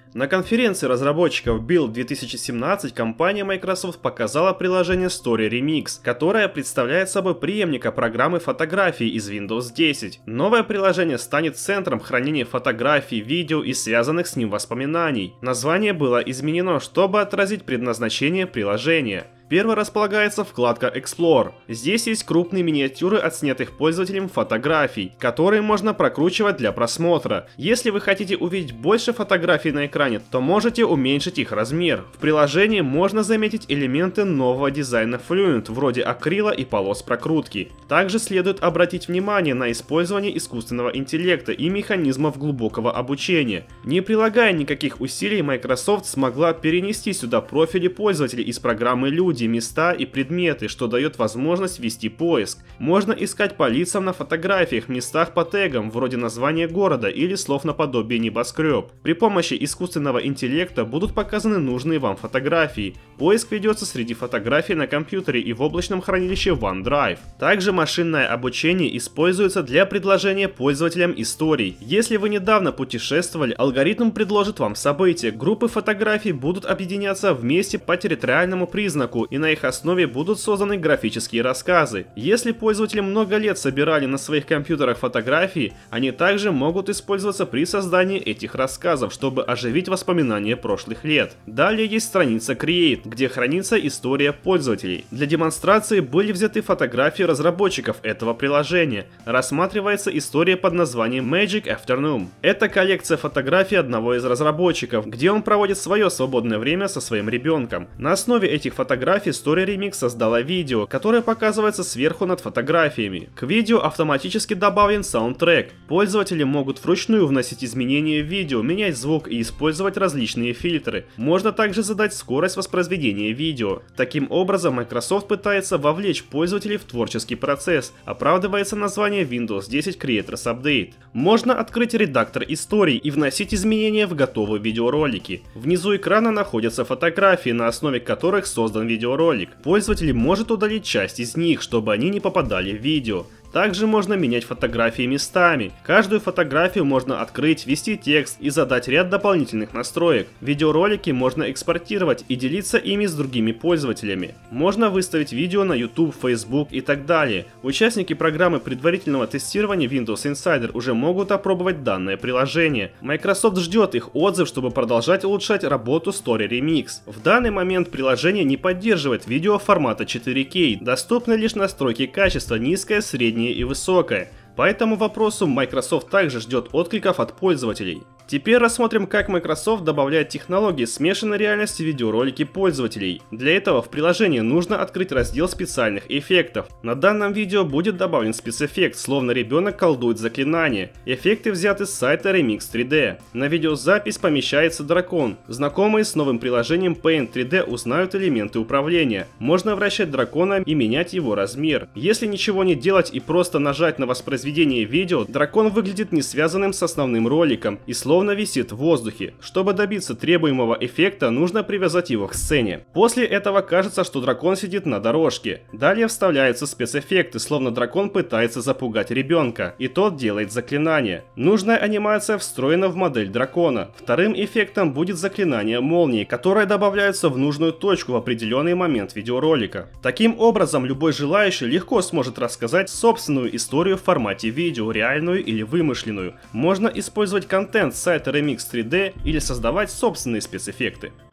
На конференции разработчиков Build 2017 компания Microsoft показала приложение Story Remix, которое представляет собой преемника программы фотографий из Windows 10. Новое приложение станет центром хранения фотографий, видео и связанных с ним воспоминаний. Название было изменено, чтобы отразить предназначение приложения. Первой располагается вкладка Explore. Здесь есть крупные миниатюры отснятых пользователем фотографий, которые можно прокручивать для просмотра. Если вы хотите увидеть больше фотографий на экране, то можете уменьшить их размер. В приложении можно заметить элементы нового дизайна Fluent, вроде акрила и полос прокрутки. Также следует обратить внимание на использование искусственного интеллекта и механизмов глубокого обучения. Не прилагая никаких усилий, Microsoft смогла перенести сюда профили пользователей из программы Люди, места и предметы, что дает возможность вести поиск. Можно искать по лицам на фотографиях, местах по тегам, вроде названия города или слов наподобие небоскреб. При помощи искусственного интеллекта будут показаны нужные вам фотографии. Поиск ведется среди фотографий на компьютере и в облачном хранилище OneDrive. Также машинное обучение используется для предложения пользователям историй. Если вы недавно путешествовали, алгоритм предложит вам события. Группы фотографий будут объединяться вместе по территориальному признаку, и на их основе будут созданы графические рассказы. Если пользователи много лет собирали на своих компьютерах фотографии, они также могут использоваться при создании этих рассказов, чтобы оживить воспоминания прошлых лет. Далее есть страница Create, где хранится история пользователей. Для демонстрации были взяты фотографии разработчиков этого приложения. Рассматривается история под названием Magic Afternoon. Это коллекция фотографий одного из разработчиков, где он проводит свое свободное время со своим ребенком. На основе этих фотографий Story Remix создала видео, которое показывается сверху над фотографиями. К видео автоматически добавлен саундтрек. Пользователи могут вручную вносить изменения в видео, менять звук и использовать различные фильтры. Можно также задать скорость воспроизведения видео. Таким образом, Microsoft пытается вовлечь пользователей в творческий процесс. Оправдывается название Windows 10 Creators Update. Можно открыть редактор историй и вносить изменения в готовые видеоролики. Внизу экрана находятся фотографии, на основе которых создан видеоролик. Пользователь может удалить часть из них, чтобы они не попадали в видео. Также можно менять фотографии местами. Каждую фотографию можно открыть, ввести текст и задать ряд дополнительных настроек. Видеоролики можно экспортировать и делиться ими с другими пользователями. Можно выставить видео на YouTube, Facebook и так далее. Участники программы предварительного тестирования Windows Insider уже могут опробовать данное приложение. Microsoft ждет их отзыв, чтобы продолжать улучшать работу Story Remix. В данный момент приложение не поддерживает видео формата 4K, доступны лишь настройки качества низкое, среднее и высокое. По этому вопросу Microsoft также ждет откликов от пользователей. Теперь рассмотрим, как Microsoft добавляет технологии смешанной реальности в видеоролики пользователей. Для этого в приложении нужно открыть раздел специальных эффектов. На данном видео будет добавлен спецэффект, словно ребенок колдует заклинание. Эффекты взяты с сайта Remix 3D. На видеозапись помещается дракон. Знакомые с новым приложением Paint 3D узнают элементы управления. Можно вращать дракона и менять его размер. Если ничего не делать и просто нажать на воспроизведение видео, дракон выглядит не связанным с основным роликом и словно висит в воздухе. Чтобы добиться требуемого эффекта, нужно привязать его к сцене. После этого кажется, что дракон сидит на дорожке. Далее вставляются спецэффекты, словно дракон пытается запугать ребенка, и тот делает заклинание. Нужная анимация встроена в модель дракона. Вторым эффектом будет заклинание молнии, которое добавляется в нужную точку в определенный момент видеоролика. Таким образом, любой желающий легко сможет рассказать собственную историю в формате видео, реальную или вымышленную. Можно использовать контент с сайта Remix 3D или создавать собственные спецэффекты.